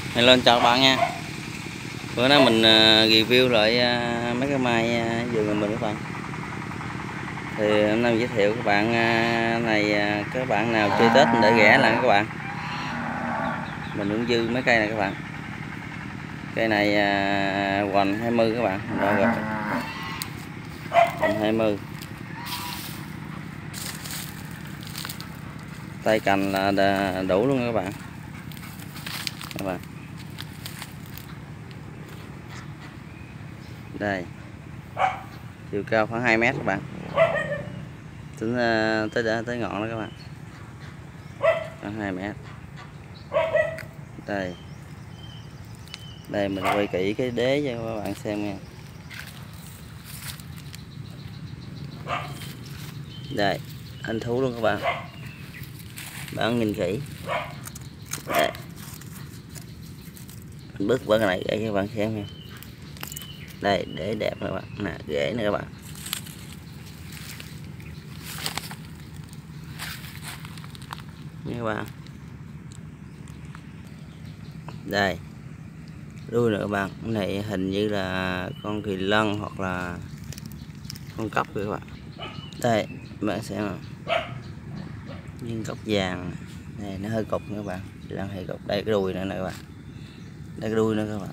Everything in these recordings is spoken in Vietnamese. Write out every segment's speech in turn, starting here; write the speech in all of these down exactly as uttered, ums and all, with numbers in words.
Hello chào các bạn nha. Bữa nay mình uh, review lại uh, mấy cái mai uh, vườn của mình các bạn. Thì hôm nay mình giới thiệu các bạn uh, này uh, các bạn nào chơi Tết để ghẻ lại các bạn. Mình cũng dư mấy cây này các bạn. Cây này uh, hoành hai mươi các bạn. Rồi rồi. Hoành hai mươi. Tay cành là đủ luôn các bạn. Các bạn. Đây. Chiều cao khoảng hai mét các bạn. Tính uh, tới tới ngọn đó các bạn. Khoảng hai mét. Đây. Đây mình quay kỹ cái đế cho các bạn xem nha. Đây, anh thú luôn các bạn. Bạn nhìn kỹ. Đây. Mình bước qua cái này để các bạn xem nha. Đây, để đẹp các bạn. Nè, rễ nè các bạn. Nha các bạn. Đây. Đuôi nè các bạn. Cái này hình như là con kỳ lân hoặc là con cóc các bạn. Đây, các bạn xem nào. Viên cốc vàng này nó hơi cục nữa các bạn, đang hơi cục. Đây cái đuôi nữa nè các bạn, đây cái đuôi nữa các bạn,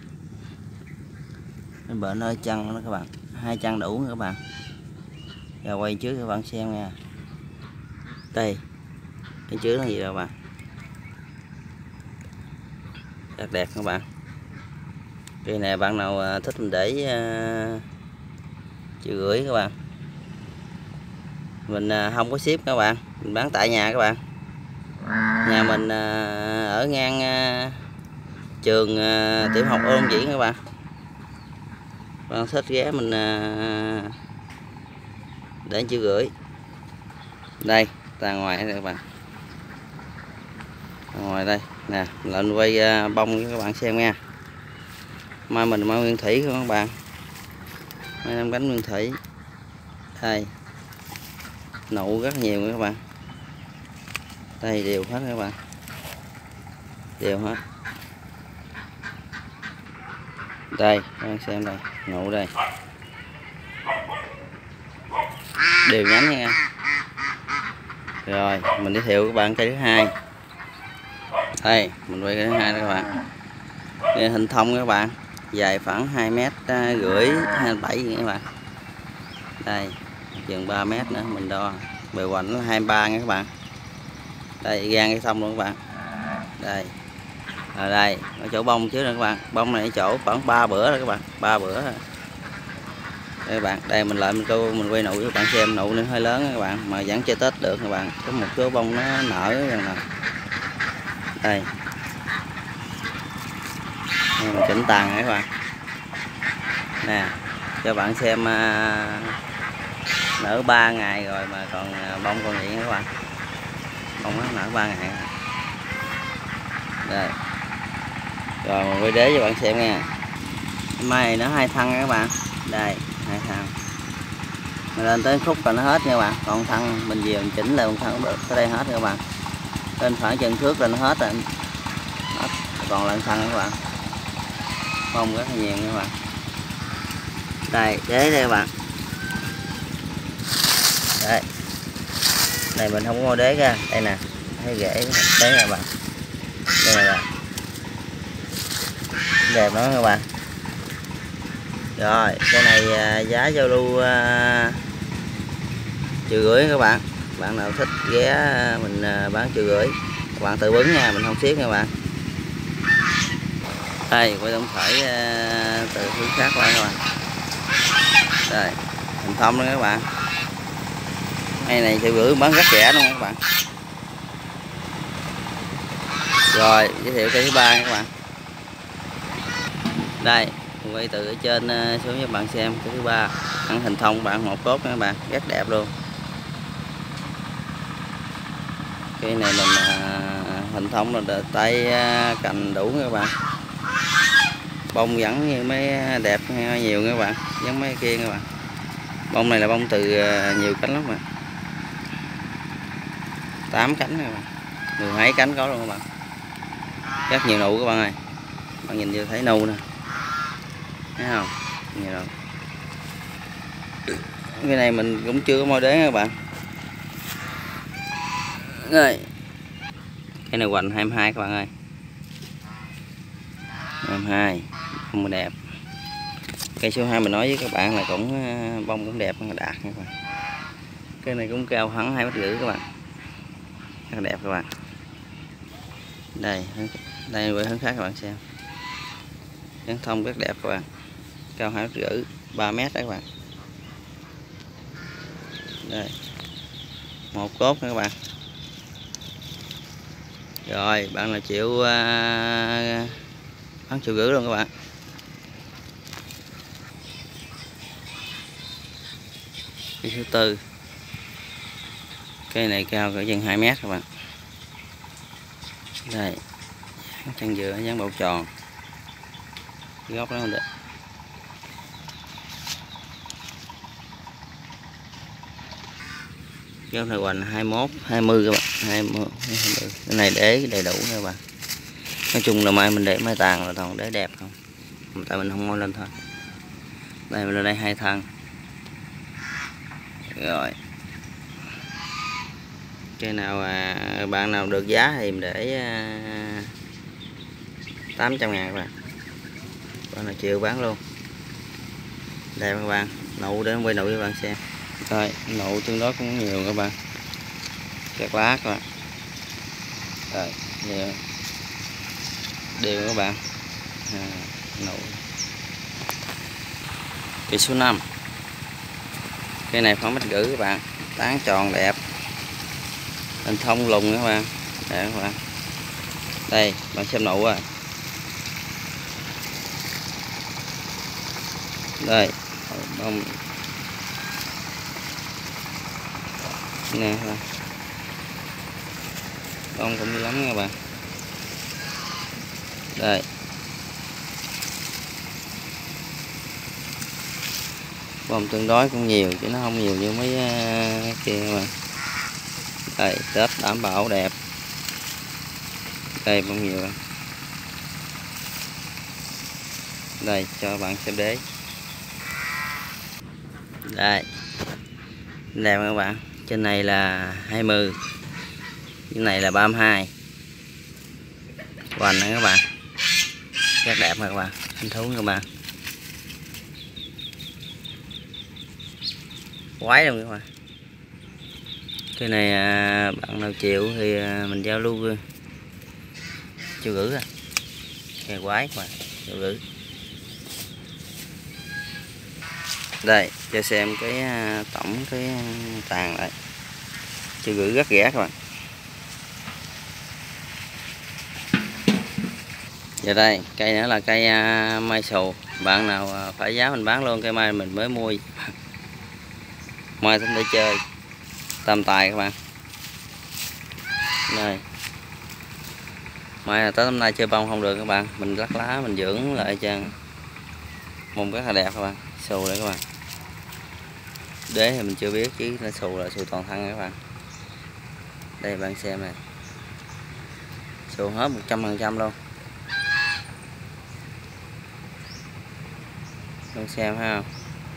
cái bờ nơi chân nữa các bạn, hai chân đủ nữa các bạn. Giờ quay trước các bạn xem nha. Đây cái trước là gì đâu các bạn, rất đẹp các bạn. Cây này bạn nào thích mình để uh, triệu rưỡi các bạn. Mình uh, không có ship các bạn, mình bán tại nhà các bạn. Nhà mình uh, ở ngang uh, trường uh, tiểu học Ô Long Diễn các bạn. Bạn thích ghé mình uh, để triệu rưỡi. Đây ra ngoài đây các bạn, ra ngoài đây nè, lên quay uh, bông cho các bạn xem nha. Mai mình mai nguyên thủy các bạn, mai năm cánh nguyên thủy. Đây nụ rất nhiều các bạn, đây đều hết các bạn, đều hết. Đây các bạn xem đây, nụ đây đều nhánh nha. Rồi mình giới thiệu các bạn cây thứ hai. Đây mình quay cây thứ hai đó các bạn. Đây, hình thông các bạn, dài khoảng hai mét rưỡi, hai mét bảy các bạn. Đây chừng ba mét nữa mình đo, bề hoành là hai mươi ba nha các bạn. Đây gan cây thông luôn các bạn. Đây ở đây ở chỗ bông trước nè các bạn, bông này chỗ khoảng ba bữa rồi các bạn, ba bữa rồi. Đây các bạn, đây mình lại mình cô mình quay nụ cho các bạn xem, nụ nó hơi lớn các bạn mà vẫn chơi Tết được các bạn. Có một số bông nó nở rồi nè. Đây mình chỉnh tàn các bạn nè, cho bạn xem. Uh, nở ba ngày rồi mà còn bông còn vậy các bạn, bông nó nở ba ngày. Đây rồi mình quay đế cho bạn xem nha. Mai này nó hai thân các bạn, đây hai thân mình lên tới khúc là nó hết nha các bạn, còn thân mình về mình chỉnh lại một thân được tới đây hết các bạn, lên khoảng chân thước là nó hết rồi, hết. Còn lên thân các bạn, bông rất là nhiều các bạn. Đây đế đây các bạn, đây này mình không có đế ra, đây nè thấy rễ đế các bạn, đây nè bạn, đẹp đó các bạn. Rồi cái này giá giao lưu uh, triệu rưỡi các bạn. Bạn nào thích ghé mình uh, bán triệu rưỡi, các bạn tự bứng nha, mình không siết nha các bạn. Đây quay tổng thể uh, từ hướng khác qua các bạn. Đây hình thông đó các bạn, cây này triệu rưỡi bán rất rẻ luôn các bạn. Rồi giới thiệu cây thứ ba các bạn. Đây mình quay từ ở trên xuống cho các bạn xem cái thứ ba, ăn hình thông bạn, một cốt các bạn, rất đẹp luôn. Cây này mình uh, hình thông là tay uh, cành đủ các bạn, bông vẫn như mấy đẹp nhiều các bạn, giống mấy kia các bạn. Bông này là bông từ uh, nhiều cánh lắm mà, tám cánh các bạn, mười hai cánh có luôn các bạn. rất nhiều nụ các bạn ơi, bạn nhìn vô thấy nụ nè, thấy không, nhiều nụ. Cái này mình cũng chưa có môi đế các bạn. Rồi cái này hoành hai mươi hai các bạn ơi, hai mươi hai không đẹp. Cây số hai mình nói với các bạn là cũng bông cũng đẹp, đạt các bạn. Cái này cũng cao khoảng hai mét rưỡi các bạn, rất đẹp các bạn. Đây đây với hướng khác các bạn xem, nhãn thông rất đẹp các bạn, cao hai mét rưỡi, ba mét đấy các bạn. Đây một cốt nữa các bạn. Rồi bạn là chịu uh, bán triệu rưỡi luôn các bạn. Cái thứ tư, cây này cao cỡ chừng hai mét các bạn. Đây chân dừa dáng bầu tròn, gốc đó không được. Gốc này hoành hai mốt hai mươi các bạn, hai mươi, hai mươi. Cái này để đầy đủ các bạn. Nói chung là mai mình để mai tàn là toàn để đẹp không, tại mình không ngôi lên thôi. Đây mình lên đây hai thân. Rồi cây nào à, bạn nào được giá thì mình để à, tám trăm ngàn các bạn. Bạn nào chịu bán luôn. Đây các bạn, nụ để quay nụ cho các bạn xem. Rồi nụ tương đối cũng nhiều các bạn, các lá các bạn. Rồi nhiều đều các bạn. À, nụ. Cây số năm, cây này khoảng mét rưỡi các bạn, tán tròn đẹp, hình thông lùng các bạn, đẹp các bạn. Đây bạn xem nụ à. Đây bông nè các bạn, bông cũng như lắm các bạn. Đây bông tương đối cũng nhiều chứ nó không nhiều như mấy uh, kia các bạn. Đây Tết đảm bảo đẹp. Đây bông nhiều. Đây cho bạn xem đế. Đây đẹp các bạn, trên này là hai mươi, trên này là ba mươi hai, hoành này các bạn, rất đẹp các bạn, anh thú các bạn, quái luôn các bạn. Cái này à, bạn nào chịu thì à, mình giao lưu triệu rưỡi à, cây quái các bạn, triệu rưỡi. Đây cho xem cái à, tổng cái tàn lại, triệu rưỡi rất rẻ các bạn. Giờ đây cây nữa là cây à, mai xù, bạn nào à, phải giá mình bán luôn, cây mai mình mới mua. Mai tính để chơi tam tài các bạn. Đây mai là tới hôm nay chơi bông không được các bạn, mình lắc lá mình dưỡng lại cho mông rất là đẹp các bạn. Xù đây các bạn, đế thì mình chưa biết chứ nó xù là xù toàn thân các bạn. Đây bạn xem này, xù hết một trăm phần trăm luôn. Bạn xem thấy không?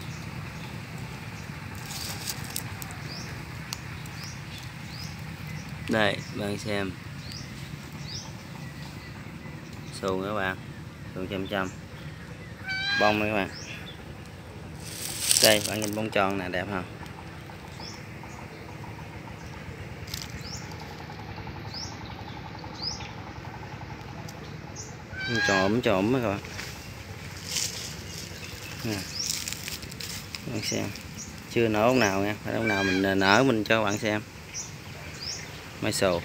Đây bạn xem, xù các bạn, xù trăm trăm bông này các bạn. Đây bạn nhìn bông tròn nè, đẹp không? Bông tròn ổm tròn các bạn. Nè bạn xem, chưa nở ông nào nha, phải ông nào mình nở mình cho bạn xem. Mai xù.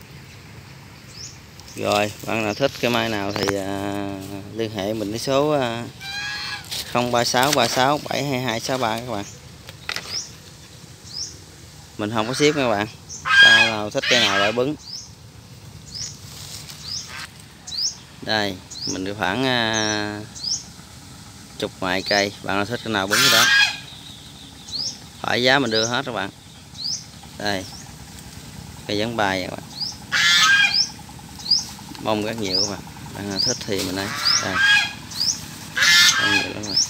Rồi bạn nào thích cái mai nào thì à, liên hệ mình cái số à, không ba sáu ba sáu bảy hai hai sáu ba các bạn. Mình không có ship các bạn, bạn nào thích cái nào lại bứng. Đây mình được khoảng à, chục ngoài cây, bạn nào thích cái nào bứng cái đó, phải giá mình đưa hết các bạn. Đây cây giống bài các bạn, Mông rất nhiều các bạn, bạn nào thích thì mình ấy đây, mông nhiều lắm rồi,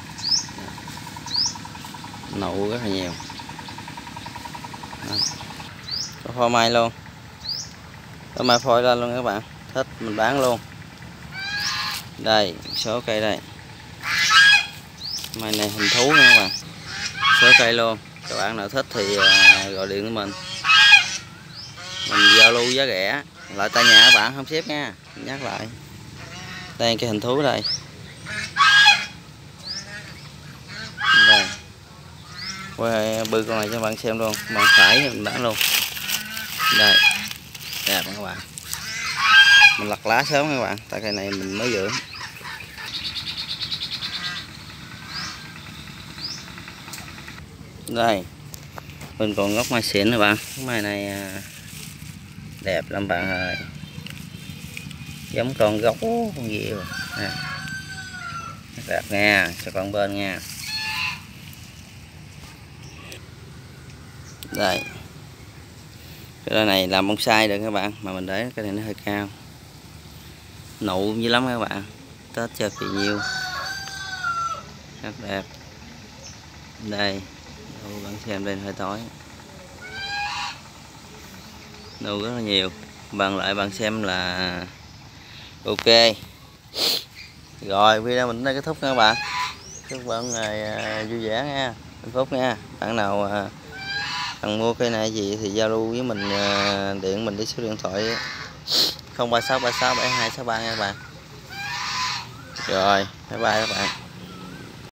nụ rất là nhiều. Đó. Có phôi mai luôn, có mai phôi lên luôn các bạn, thích mình bán luôn. Đây số cây đây, mai này hình thú nha các bạn, số cây luôn. Các bạn nào thích thì gọi điện với mình mình giao lưu giá rẻ, lại tại nhà các bạn không xếp nha, mình nhắc lại. Đây cái hình thú đây, đây quay bư con này cho bạn xem luôn, bạn phải mình bán luôn. Đây đẹp các bạn, mình lặt lá sớm các bạn, tại cây này mình mới dưỡng. Đây mình còn gốc mai xịn các bạn, mai này đẹp lắm bạn ơi, giống con gốc con gì rồi à. Đẹp nha, cho con bên nha. Đây cái này làm bonsai được các bạn, mà mình để cái này nó hơi cao, nụ dữ lắm các bạn, Tết chơi kỳ nhiêu rất đẹp. Đây nụ bạn xem đây hơi tối, nụ rất là nhiều, bạn lại bạn xem là ok. Rồi video mình đến đây kết thúc nha các bạn, chúc bạn ngày vui vẻ nha, hạnh phúc nha. Bạn nào cần mua cây này gì thì giao lưu với mình, điện mình đi số điện thoại không ba sáu ba sáu bảy hai sáu ba nha các bạn. Rồi bye bye các bạn.